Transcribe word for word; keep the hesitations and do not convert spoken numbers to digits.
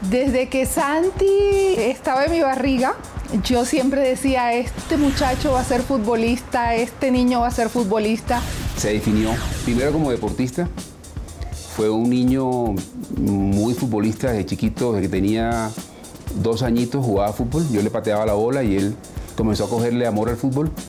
Desde que Santi estaba en mi barriga, yo siempre decía, este muchacho va a ser futbolista, este niño va a ser futbolista. Se definió primero como deportista. Fue un niño muy futbolista desde chiquito, desde que tenía dos añitos jugaba fútbol. Yo le pateaba la bola y él comenzó a cogerle amor al fútbol.